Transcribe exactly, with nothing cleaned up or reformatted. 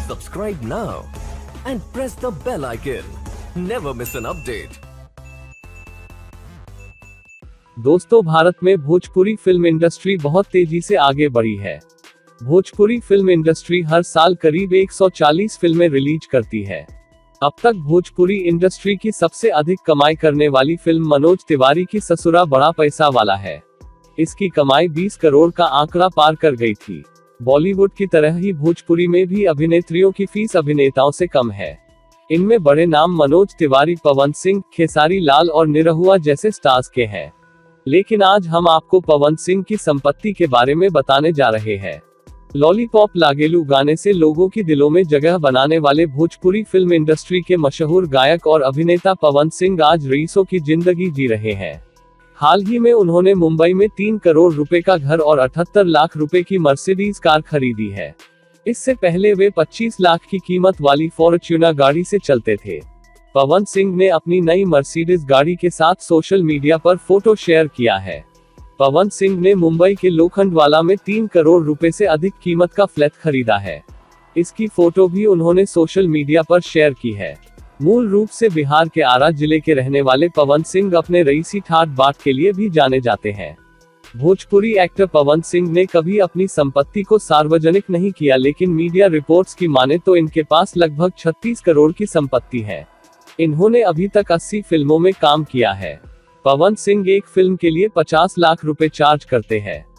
Subscribe now and press the bell icon. Never miss an update. दोस्तों, भारत में Bhojpuri film industry बहुत तेजी से आगे बढ़ी है। भोजपुरी फिल्म इंडस्ट्री हर साल करीब एक सौ चालीस फिल्में रिलीज करती है। अब तक भोजपुरी इंडस्ट्री की सबसे अधिक कमाई करने वाली फिल्म मनोज तिवारी की ससुरा बड़ा पैसा वाला है। इसकी कमाई बीस करोड़ का आंकड़ा पार कर गई थी। बॉलीवुड की तरह ही भोजपुरी में भी अभिनेत्रियों की फीस अभिनेताओं से कम है। इनमें बड़े नाम मनोज तिवारी, पवन सिंह, खेसारी लाल और निरहुआ जैसे स्टार्स के हैं। लेकिन आज हम आपको पवन सिंह की संपत्ति के बारे में बताने जा रहे हैं। लॉलीपॉप लागेलू गाने से लोगों की दिलों में जगह बनाने वाले भोजपुरी फिल्म इंडस्ट्री के मशहूर गायक और अभिनेता पवन सिंह आज रईसों की जिंदगी जी रहे हैं। हाल ही में उन्होंने मुंबई में तीन करोड़ रुपए का घर और अठहत्तर लाख रुपए की मर्सिडीज कार खरीदी है। इससे पहले वे पच्चीस लाख की कीमत वाली फॉर्च्यूनर गाड़ी से चलते थे। पवन सिंह ने अपनी नई मर्सिडीज गाड़ी के साथ सोशल मीडिया पर फोटो शेयर किया है। पवन सिंह ने मुंबई के लोखंडवाला में तीन करोड़ रुपए से अधिक कीमत का फ्लैट खरीदा है। इसकी फोटो भी उन्होंने सोशल मीडिया पर शेयर की है। मूल रूप से बिहार के आरा जिले के रहने वाले पवन सिंह अपने रईसी ठाट बाट के लिए भी जाने जाते हैं। भोजपुरी एक्टर पवन सिंह ने कभी अपनी संपत्ति को सार्वजनिक नहीं किया, लेकिन मीडिया रिपोर्ट्स की माने तो इनके पास लगभग छत्तीस करोड़ की संपत्ति है। इन्होंने अभी तक अस्सी फिल्मों में काम किया है। पवन सिंह एक फिल्म के लिए पचास लाख रुपए चार्ज करते हैं।